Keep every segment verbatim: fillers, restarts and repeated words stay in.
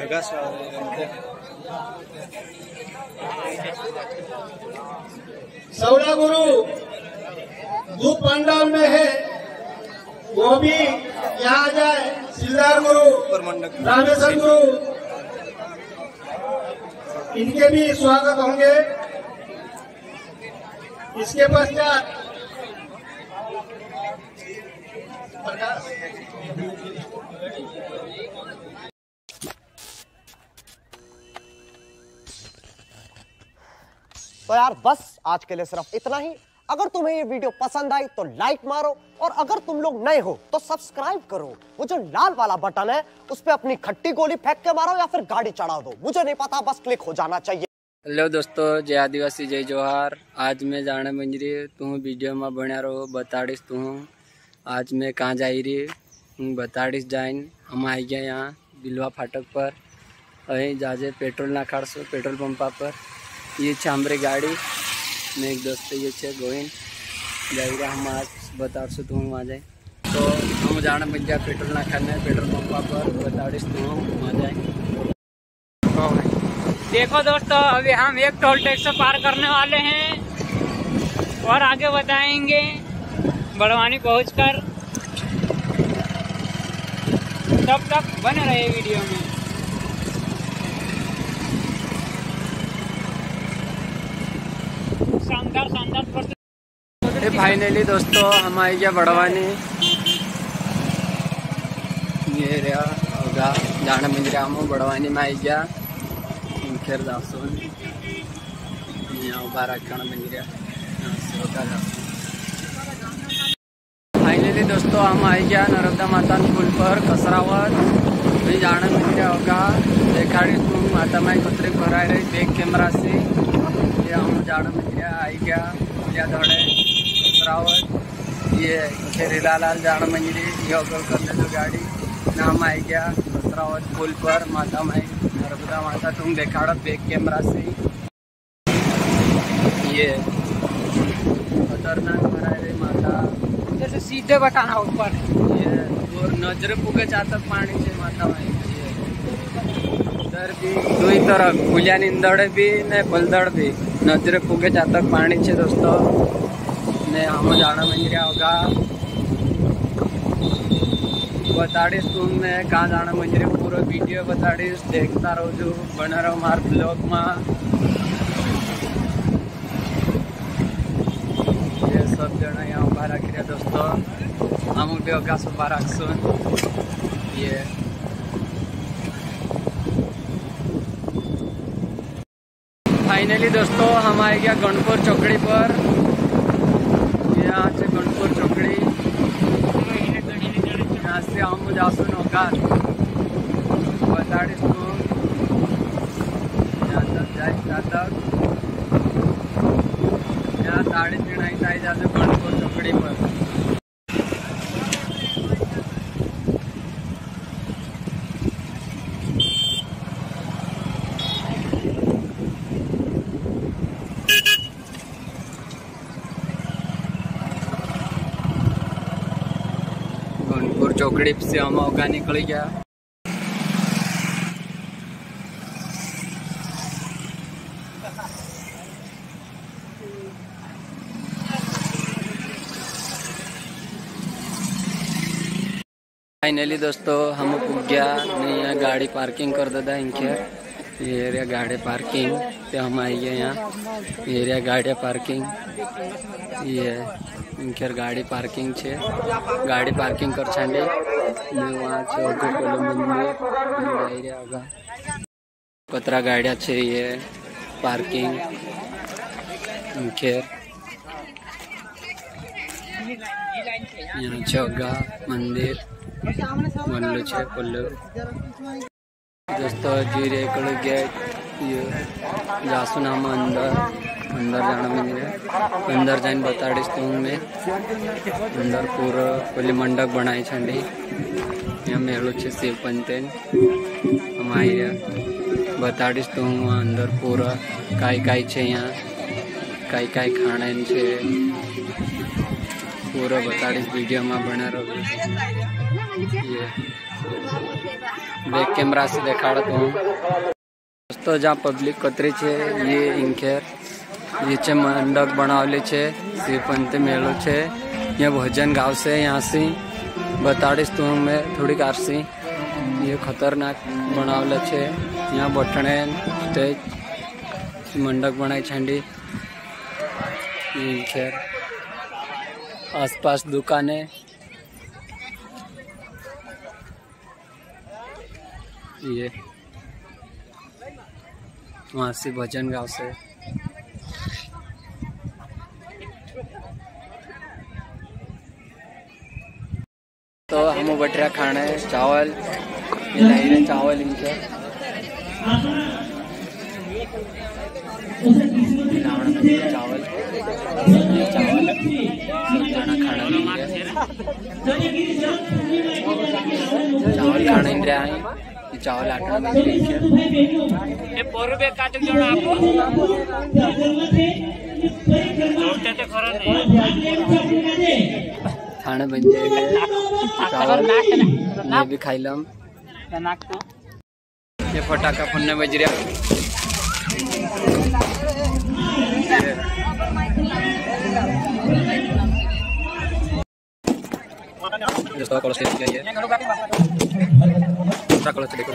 सौड़ा गुरु धूप पंडाल में है, वो भी यहाँ आ जाए। सिलदार गुरु, रामेश्वर गुरु, इनके भी स्वागत होंगे। इसके पश्चात तो यार बस आज के लिए सिर्फ इतना ही। अगर तुम्हें ये वीडियो पसंद आई तो लाइक मारो, और अगर तुम लोग नए हो तो सब्सक्राइब करो। वो जो लाल वाला बटन है उस पे अपनी खट्टी गोली फेंक के मारो या फिर गाड़ी चढ़ा दो, मुझे नहीं पता, बस क्लिक हो जाना चाहिए। हेलो दोस्तों, जय आदिवासी जय जोहार। आज मैं जाने मंजरी तू वीडियो में बना रहो बताड़ीस तू आज मैं कहाँ जा रही हूँ बताड़ीस जाइन। हम आई गए यहाँ बिलवा फाटक पर, अँ जाजे पेट्रोल ना काढ़शो पेट्रोल पंपा पर। ये छे हमारी गाड़ी मैं एक दोस्त ये छे गोविंद जाइए। हम आज बताड़शो तू वहाँ जाए तो हम जाने बन जाए पेट्रोल ना खाने पेट्रोल पंपा पर बताड़ीस तू वहाँ जाए। देखो दोस्तों, अभी हम एक टोल टैक्स पार करने वाले हैं और आगे बताएंगे बड़वानी पहुंचकर। तब तक बने रहे वीडियो में। शानदार शानदार फाइनली दोस्तों हम आई गया बड़वानी। ये रहा होगा जाना मंजरा हम बड़वानी में आई गया। खेर दासोन यहाँ बार रखना मंजरा फाइनली दोस्तों हम आई गया नर्मदा माता पुल पर कसरावत। भी जाना मंजरा होगा देखाड़ी तुम माता माई कतरे भरा रही बैक कैमरा से। ये हम जाना मंजरा आई गया या दौड़े कसरावत। ये खेरीला लाल जाना मंजरी योगल करने जो गाड़ी ना हम आई गया कसरावत पुल पर माता माई नर्मदा माता तुम देखाड़ा बैक कैमरा से। ये खतरनाक भरा रही माता जैसे सीधे बताना ऊपर। ये और नजर पुगे चातक पानी से माता माई। उधर भी दुई तरफ पुलिया निंदड़ भी ने पलदड़ भी नजर पुगे चातक पानी से दोस्तों ने हम जाना मंजरिया होगा बताड़ीस तुम में कहाँ जाना मंजरी पूरा वीडियो बताड़ीस देखता रहो जो बना रहो हमारे ब्लॉग में। ये सब जना यहाँ बाहर रख रहे दोस्तों हम भी होगा सब बाहर सुन। ये फाइनली दोस्तों हम आए गया गणपुर चौकड़ी पर। यहाँ से गणपुर चौकड़ी यहाँ से हम जासुन होगा बताड़ीस को यहाँ तक जाए तक यहाँ साढ़े तीन आई आई जाते गणपुर चौकड़ी पर। गणपुर चौकड़ी से हम होगा निकल गया। फाइनली दोस्तों हम पुग गया नहीं यहाँ गाड़ी पार्किंग कर देता इनके ये एरिया गाड़ी पार्किंग ते हम आई गए यहाँ एरिया गाड़ी पार्किंग। ये इनके गाड़ी पार्किंग छे गाड़ी पार्किंग कर छांडे वहाँ से मंदिर एरिया होगा पतरा गाड़िया छे ये पार्किंग इनके यहाँ होगा मंदिर बनलो छे पल्लू दोस्तों जी रे गेट ये जासुन हम अंदर अंदर जाना मंदिर अंदर जाइन बताड़ीस तो में अंदर पूरा पहले मंडप बनाई छंडी यहाँ मेलो छे शिव पंतेन हम आई बताड़ीस तो अंदर पूरा काई काई छे यहाँ काई काई खाने छे पूरा बताड़ीस वीडियो में बना रहो। ये बैक कैमरा से दिखा रहा हूँ दोस्तों। जहाँ पब्लिक कतरी है ये इंखेर ये चे मंडप बनावले छे शिवपंत मेलो छे। यहाँ भजन गाँव से यहाँ से बताड़ीस तू मैं थोड़ी कारसी ये खतरनाक बनावले छे। यहाँ बटने स्टेज मंडप बनाई छंडी इंखेर आसपास दुकानें ये वहाँ से भजन गाँव से तो हम बटरा खाने चावल ये लाई रहे चावल इनके चावल ये चावल सब जाना खाना इनके चावल खाना इन रहा है ये चावल आटा में ये फोर रुपये का तो जोड़ा आपको जोड़ते तो खरा नहीं खाना बन जाएगा चावल ये भी खाई लम। ये फटाका फुन्ने बज रहा दोस्तों कॉलेज के लिए दूसरा कॉलेज से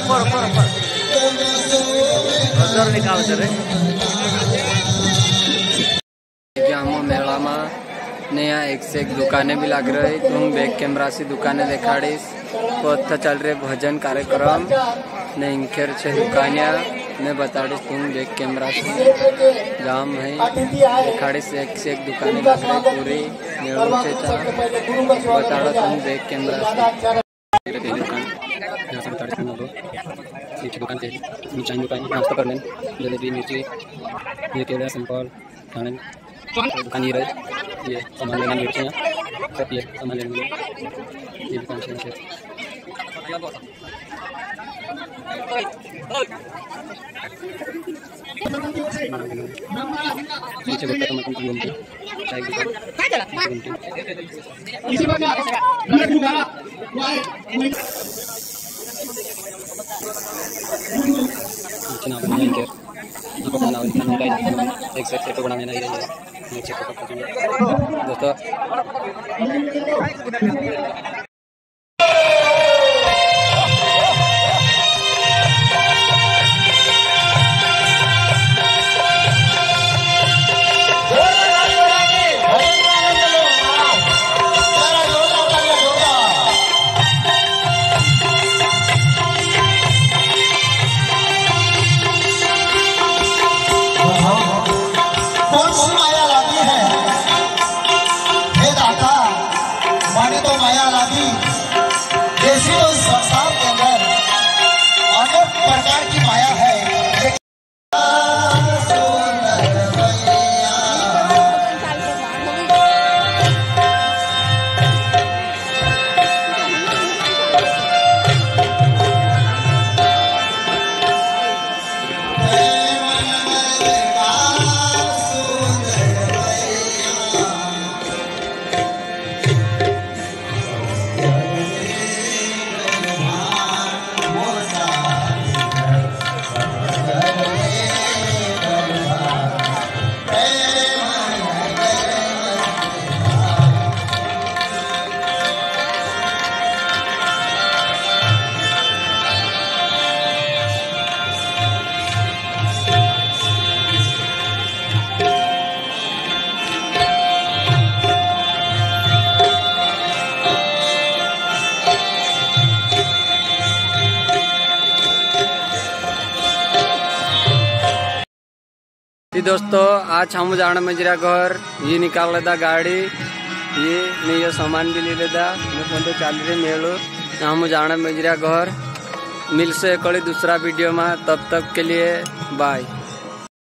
ऊपर ऊपर ऊपर नजर निकाल करे जामो मेला में नया एक से एक दुकानें भी लग रही। तुम बैक कैमरा से दुकानें दिखाड़ीस। बहुत चल रहे भजन कार्यक्रम ने इंखेर छे दुकानिया मैं बताड़ीस तुम बैक कैमरा से जाम है दिखाड़ीस। एक से एक दुकानें लग रही पूरी मेड़ो छे बताड़ो तुम बैक कैमरा से दुकान से मिठाई दुकान नाश्ता कर लें जलेबी मिर्ची ये केला सिंपल खाने दुकान ये रहे ये सामान लेना मिर्चियाँ सब ये सामान लेने ये दुकान से नीचे बैठा तो मतलब घूमते चाय एक से फोटो बनाने नहीं रही है नीचे दोस्तों दोस्तों आज हम जाना मजरा घर ये निकाल लेदा गाड़ी ये नहीं ये सामान भी ले लेदा मैं तो चल रही मेलो हम जाना मजरा घर मिल से कड़ी दूसरा वीडियो में तब तक के लिए बाय।